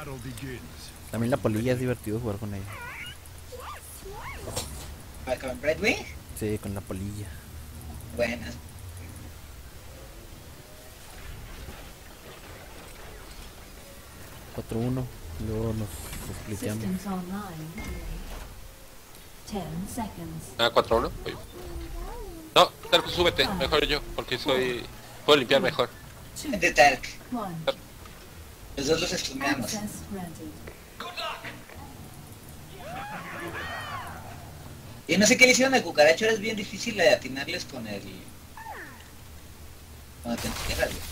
También la polilla es divertido jugar con ella. ¿Con Brightwing? Sí, con la polilla. Buenas. Cuatro uno. Luego nos spliteamos. Systems online. 10 seconds. Ah, 4-1. No, Tark, súbete, mejor yo, porque puedo limpiar mejor. Vente, Tark. 1. Los dos los estudiamos. Access granted. Y no sé qué le hicieron al cucaracho, ahora es bien difícil de atinarles con el... Cuando te entierras, güey.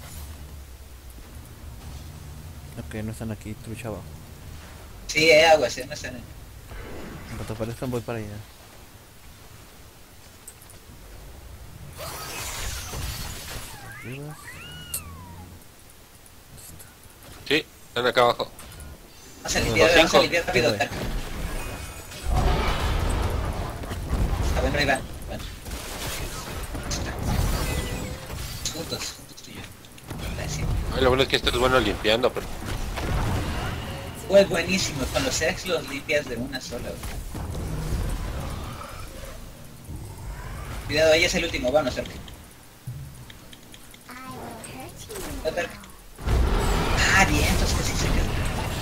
Ok, no están aquí, trucha abajo. Sí, aguas, no están en... En cuanto aparezcan voy para allá. Arriba. Sí, están acá abajo. Vamos a limpiar rápido, Tark. A ver, ahí va. Bueno. Juntos tú y yo. Gracias. Ay, lo bueno es que este es bueno limpiando, pero... Pues buenísimo, con los Zergs los limpias de una sola. Cuidado, ahí es el último, vamos, Zerg. Ah, bien, entonces sí se quedó.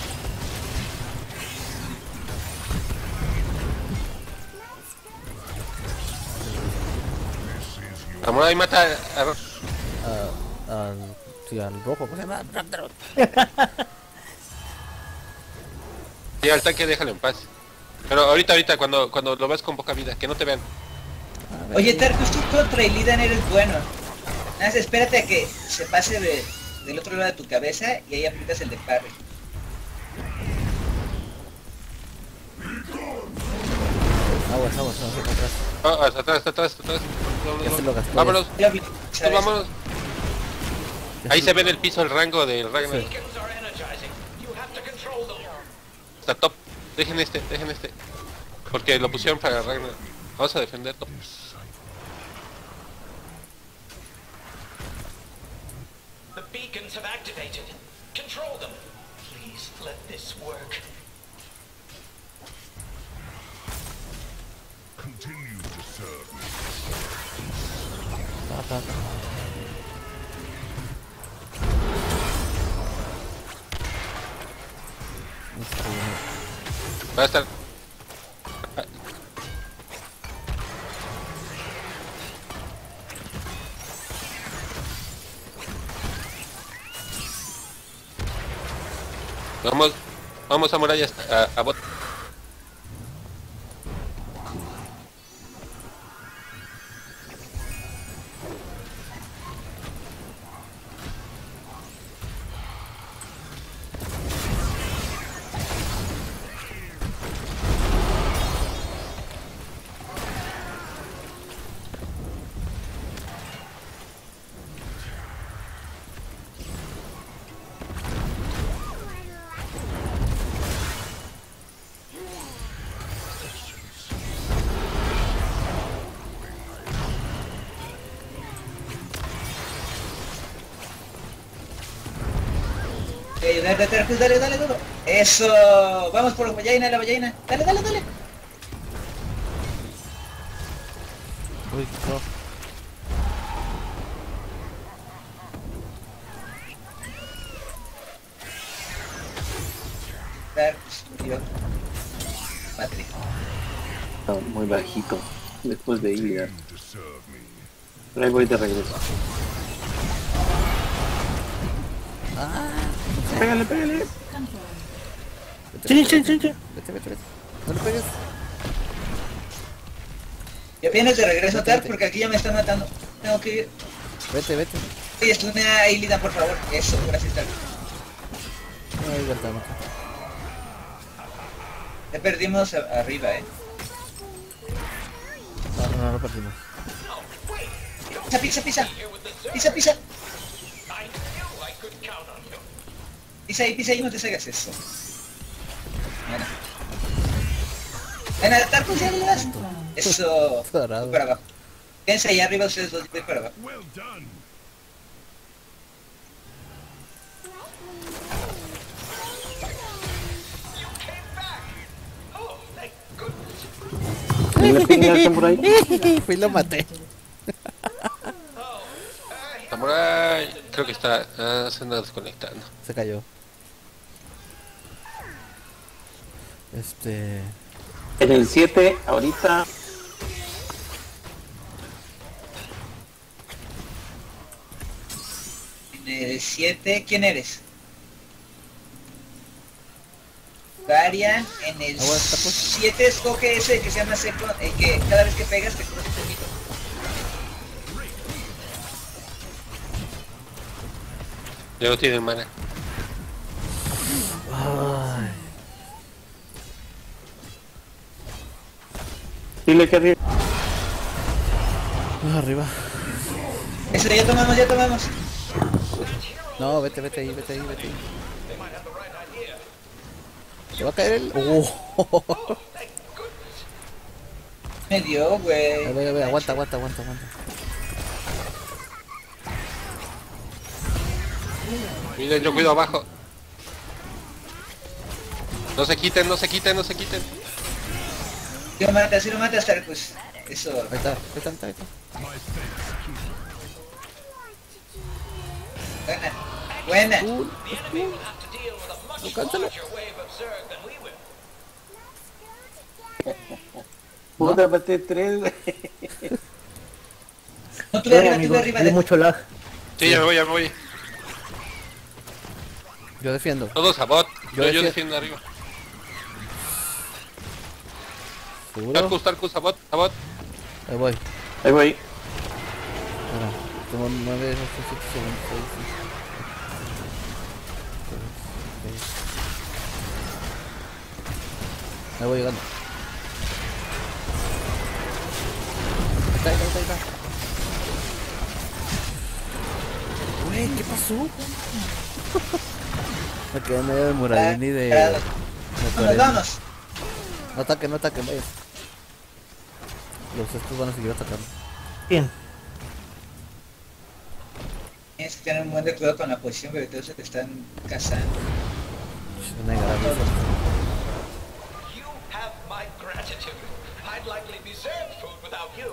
Amor, ahí mata Sí, al rojo, ¿cómo se llama? Sí, al tanque déjalo en paz. Pero ahorita, cuando lo ves con poca vida, que no te vean. Oye, Tarkus, tú contra Illidan eres bueno. Nada más espérate a que se pase del otro lado de tu cabeza y ahí aplicas el de parry. Aguas, hacia atrás. Ah, hasta atrás. Ya se lo gastó. Vámonos, Ya, tú ¿sabes? vámonos. Ya Ahí se- se ve en el piso el rango del Ragnar. Sí. Está top. Dejen este. Porque lo pusieron para Ragnar. Vamos a defender top. The beacons have activated. Control them. Please let this work. Continue to serve me. Ta. Va a estar. Vamos a murallas a bot. Dale, Tarkus, dale, duro. Eso, vamos por la ballena. Dale. Uy, no. Tarkus murió. Patri. Está muy bajito después de Illidan. To serve me. Pero ahí voy de regreso. Pégale. Confirmed. Vete. No le pegues. Ya vienes de regreso, Tark, porque aquí ya me están matando. Tengo que ir. Vete. Oye, estuna a Illidan, por favor. Eso, gracias, Tark. Ahí vuelta, no. Ya perdimos arriba, No lo perdimos. Pisa. Pisa ahí, no te salgas eso. Ven a Tarkus, ya le das. Eso. Parado. Voy para abajo. Quédense ahí arriba ustedes dos, voy para abajo. Well done. le pegué al samurai. Fui y lo maté. Samurai. Creo que está... se anda desconectando. Se cayó. En el 7, ahorita. En el 7, ¿quién eres? Varian. En el Agua, está, pues. 7 escoge ese que se llama seco, el que cada vez que pegas te cura un poquito. Ya no tienen mana. Ay. Dile que arriba. Arriba. Eso, ya tomamos, ya tomamos. No, vete ahí. Se va a caer el... Me dio, güey. A ver, aguanta. Miren, yo cuido abajo. No se quiten. Si lo matas, Tarkus. Eso. Ahí está. Buena. Cántalo. Puta, maté 3, güey. No, tú arriba de... mucho lag. Sí, ya me voy. Yo defiendo. Todos a bot. Yo Yo defiendo arriba. ¿Seguro? Tarkus, a bot. Ahí voy. Espera, tengo 9, 8, 7 segundos. 6. Ahí voy llegando. Ahí está. Güey, ¿qué pasó? Me quedé en medio de Muradini de... Vamos. No ataquen, vaya. Los estos van a seguir atacando. Bien. Tienes que tener un buen de cuidado con la posición, porque todos se te están cazando. Una garabia. You have my gratitude. I'd likely be served food without you.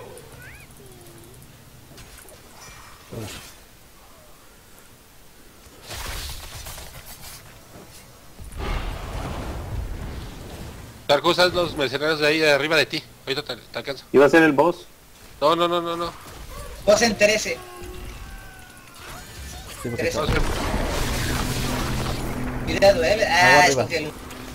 Tarkus, haz los mercenarios de ahí de arriba de ti. Ahorita te alcanzo. Iba a ser el boss. No. Vos en 13. Sí, porque Eso. Cuidado, Agua arriba. escógelo.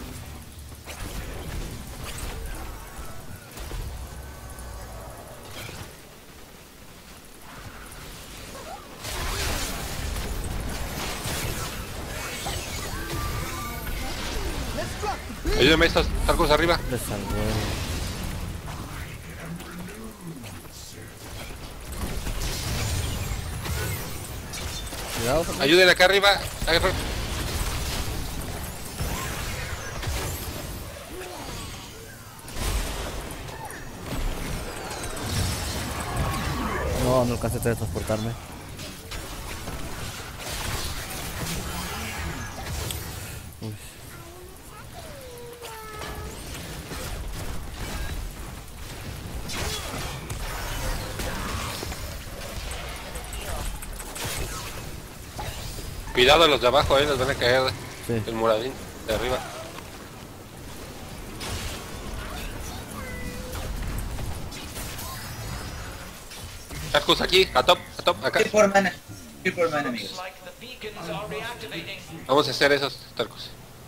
Ayúdame a estos Tarkus arriba. le salvó. Cuidado, Fernando. Ayuden acá arriba. No alcancé a transportarme. Uy. Cuidado los de abajo, los van a caer. Sí. El muradín de arriba. Tarkus aquí, a top, acá. Ir por mana, amigos. Looks like the beacons are reactivating. Vamos a hacer esos Tarkus.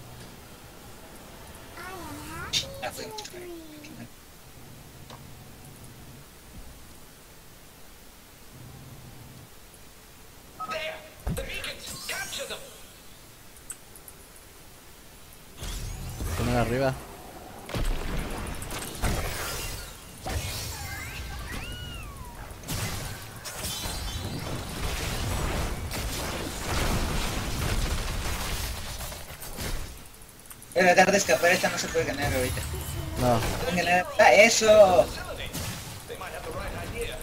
There! The beacons! Capture them! Ponen arriba. Voy a tratar de escapar, esta no se puede ganar ahorita. No. Pueden ganar. ¡Ah, eso! They might have the right idea.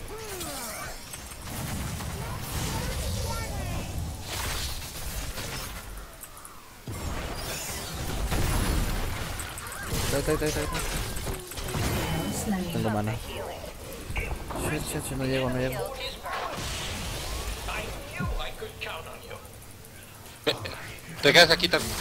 Ahí está. Slain. tengo mana. Shit, no llego, no llego. I knew I could count on you. Te quedas aquí también.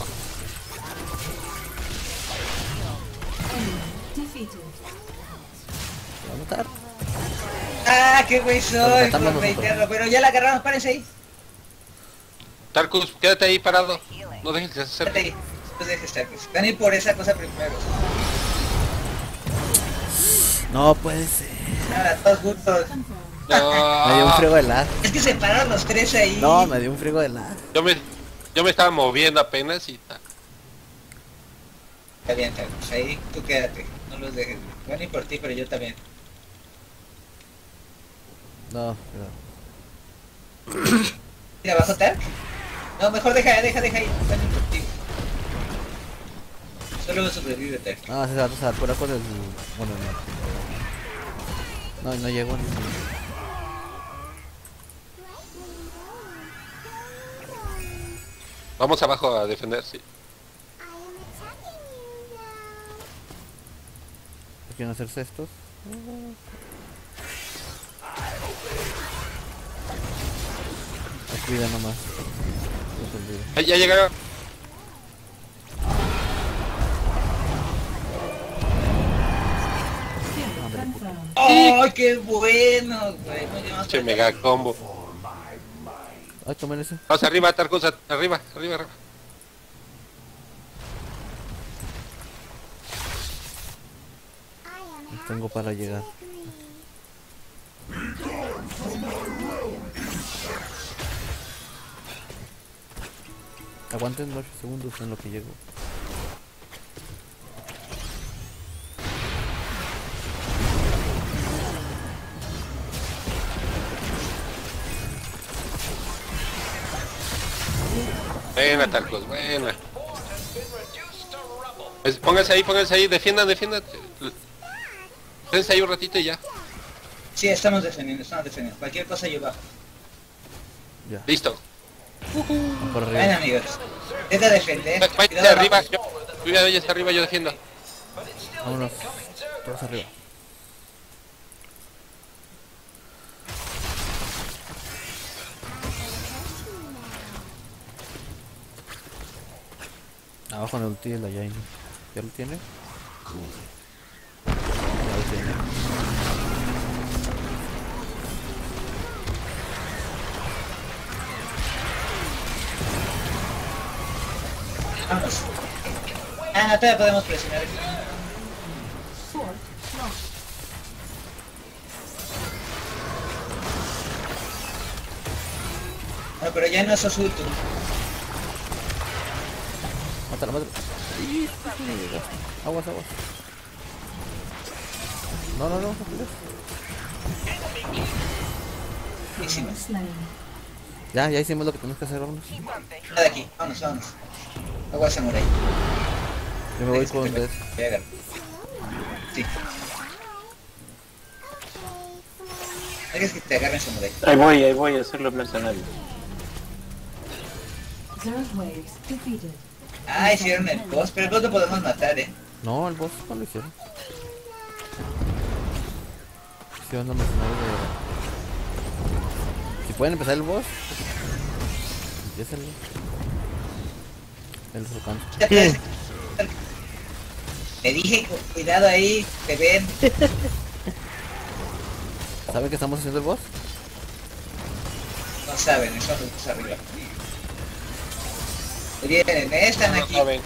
Defeated. ¿Me va a matar? Ah, qué güey soy, matando por nosotros. reiterarlo, pero ya la agarramos, párense ahí. Tarkus, quédate ahí parado. No dejes de Espérate hacer. ahí. No dejes Tarkus. Van a ir por esa cosa primero. No puede ser. Ahora, todos juntos. Me dio un No, friego de lag. Es que se pararon los tres ahí. No, me dio un friego de lag. yo me estaba moviendo apenas y Está bien, Tarkus. Ahí tú quédate. No los dejes. Van a ir por ti, pero yo también. No, cuidado. ¿Ir abajo, Tark? No, mejor deja ahí. Van a ir por ti. Solo sobrevive, Tark. No, se va a curar con el... Bueno, no. No llego ni... vamos abajo a defender, sí. ¿Quieren hacer cestos? Cuida nomás. No se olvide. Ahí ya llegaron. Confirmed. ¡Ay, qué bueno, güey! No llevamos Che, mega combo. Ay, tomen ese. Vamos arriba, Tarkus, arriba. Tengo para llegar. Aguanten 8 segundos en lo que llego. Buena, Tarkus, buena. Fort has been reduced to rubble. Pónganse ahí, defiendan. Quédense ahí un ratito y ya. Sí, estamos defendiendo. Cualquier cosa yo bajo. Ya. Listo. Por Ven, arriba. amigos. Vete a defender. Váyanse Cuidado arriba. abajo. Yo ya está arriba, yo defiendo. Vámonos. Todos arriba. Abajo en el ulti de la Jaina. ¿Ya lo tiene? Ya lo tiene. Vamos. Ah, no, todavía podemos presionar. Fort lost. No, pero ya no es Osultu. Mátala. Aguas. No. Buenísimo. Slain. Ya hicimos lo que tenemos que hacer, vámonos. Nada de aquí. Vámonos. Agua samurai. Yo me voy con Death. Voy a agarrar. Sí. Dejes que te agarren samurai. Ahí voy a hacer los mercenarios. Zerg waves defeated. Ah, hicieron el boss, pero el boss lo podemos matar, No, el boss no lo hicieron. Hicieron los mercenarios de... Si pueden empezar el boss, empiécenlo. El volcán. Me dije, cuidado ahí, te ven. ¿Saben que estamos haciendo el boss? No saben, eso es arriba. Vienen, están No aquí. saben.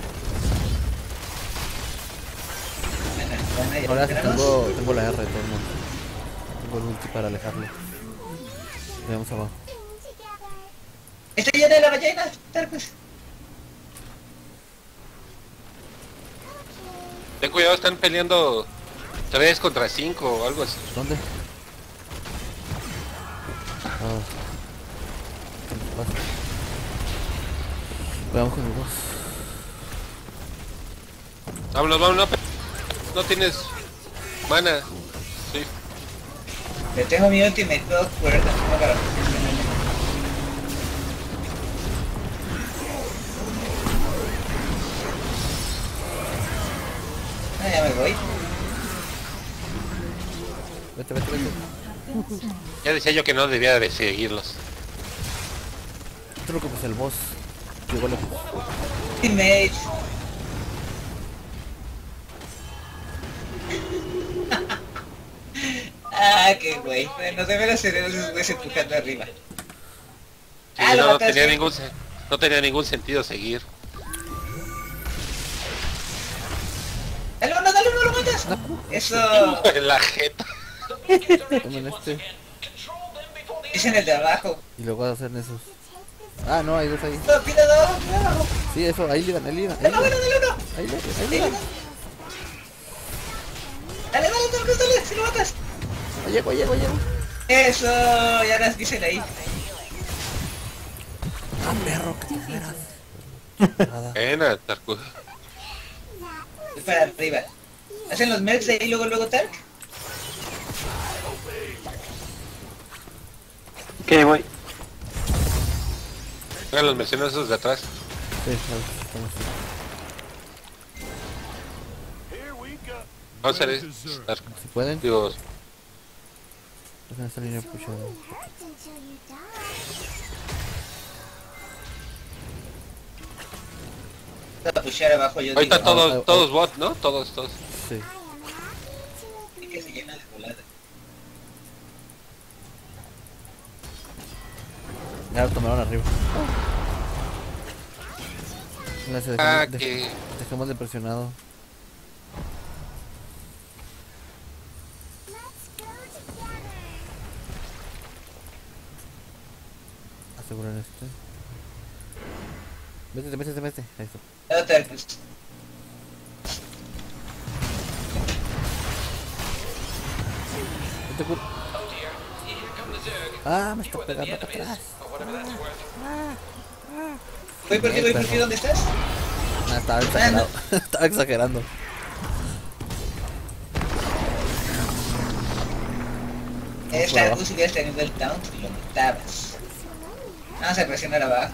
Ahora sí tengo la R de todo el mundo. Tengo el ulti para alejarlo. Veamos abajo. Estoy lleno de la ballena, Tarkus. Ten cuidado, están peleando 3 contra 5 o algo así. ¿Dónde? Ah. ¿Qué nos pasa? Veamos con el boss. Vámonos. No tienes mana. Sí. Le tengo mi ultimate, todo fuerte. No, para. Ah, ya me voy. Vete, vete, vete. Have been slain. Ya decía yo que no debía de seguirlos. No te preocupes, el boss llegó lejos. Teammate. Ah, qué güey. Bueno, de veras seremos esos güeyes empujando arriba. Sí, Lo no mataste. tenía ningún sentido seguir. Dale uno, lo matas. Eso. En la jeta. Tomen este. Es en el de abajo. Y luego hacen esos. Ah, no, hay dos ahí. No, pida dos, pida abajo. Sí, eso, ahí ligan, ahí ligan. Ahí Dale uno, ligan. dale uno. Ahí ligan, ahí Dale ligan. uno. Dale, Tarkus, dale, si lo matas. Llego, llego, llego. Eso, ya las dicen ahí. Ah, perro, que te esperas. Nada. Buena, Tarkus. Es para arriba. Hacen los mercs de ahí, luego Tark. ¿Qué voy? Eran los mercenarios esos de atrás. Sí, estamos así. Vamos a hacer Tark. Si pueden, Digo, dejen esta línea pushada. Voy a pushear abajo, yo ahorita digo. todos bot, ¿no? Todos. Sí. Y que se llena de volada. Ya lo tomaron arriba. Ah, que... Dejemos de presionado. Aseguran este. Métete. Ahí está. No, Tarkus. Vete, cur- Oh dear, here come the Zerg. Ah, me está You and the pegando acá enemies, atrás. or whatever that's worth. Voy por ti, perro. ¿dónde estás? Ah, estaba exagerado. Estaba exagerando. Es por abajo. Tarkus, hubieras tenido el taunt y lo matabas. Vamos a presionar abajo.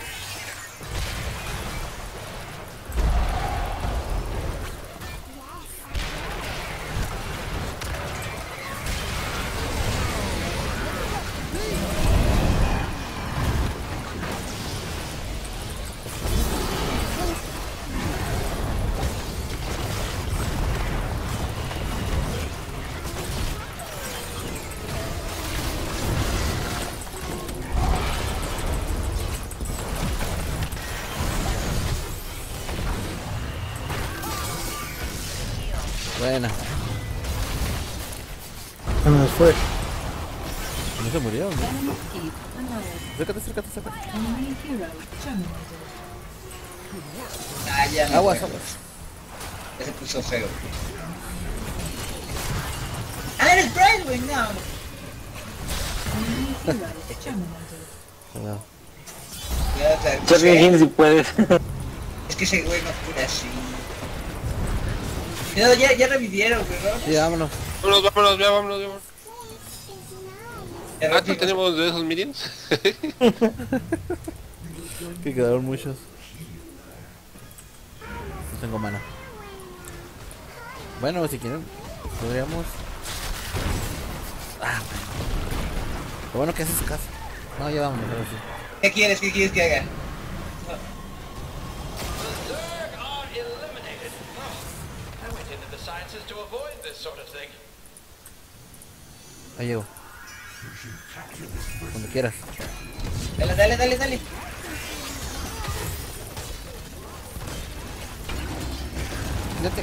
Buena. Se nos fue. No se murió, ¿no? Enemy keep annihilated. Acércate. Enemy hero terminated. Ah, ya me Aguas, fue. aguas. Ya se puso feo. Ah, eres Brightwing, no. Enemy hero terminated. Cuidado. Cuidado, Tarkus. Charlie Higgins si puedes. Es que ese güey no cura así. Cuidado, ya revivieron, güey, ¿no? Sí, vámonos. Vámonos. Ya Ah, ¿tú revivieron. tenemos de esos minions? Que quedaron muchos. No tengo mana. Bueno, si quieren, podríamos. Ah, bueno. Lo bueno que haces caso. No, ya vámonos, ahora sí. ¿Qué quieres que haga? The Zerg are eliminated. Oh, I went into the sciences to avoid this sort of thing. Ahí llego. Cuando quieras. Dale. Quédate.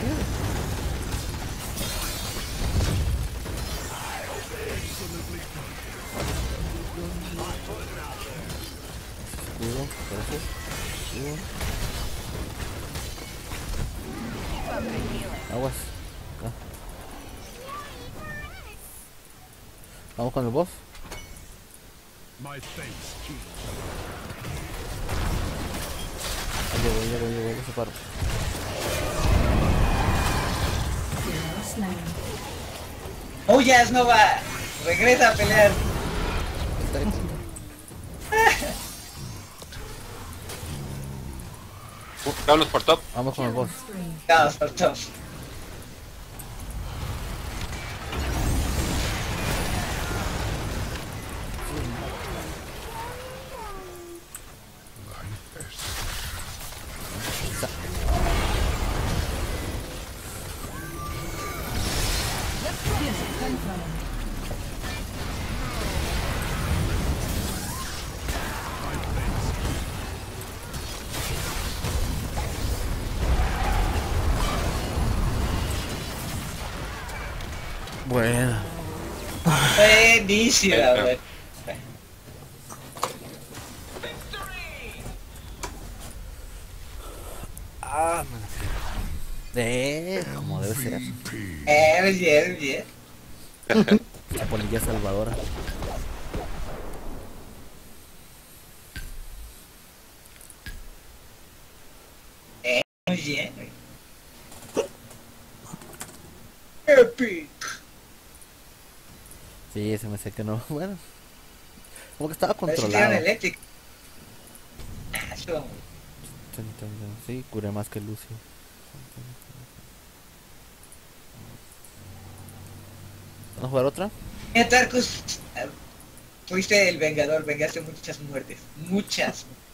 Escudo, gracias. Escudo. Aguas. Acá. Vamos con el boss. My thanks, Chief. Llego, se paro. Hero slain. Oh, ya, Snova. Regresa a pelear. Está ahí. Vámonos por top. Vamos con el boss. Spree. Vamos, por todos. Bueno. Buenísima, güey. Ah, como debe ser. Bien, bien. La polilla salvadora. Muy bien, güey. Epic. Sí, se me hace que no. Bueno. Como que estaba A ver si controlado. tiran eléctrico. Eso. Sí, curé más que Lucio. ¿Vamos a jugar otra? Mira, Tarkus, fuiste el vengador, vengaste muchas muertes. Muchas.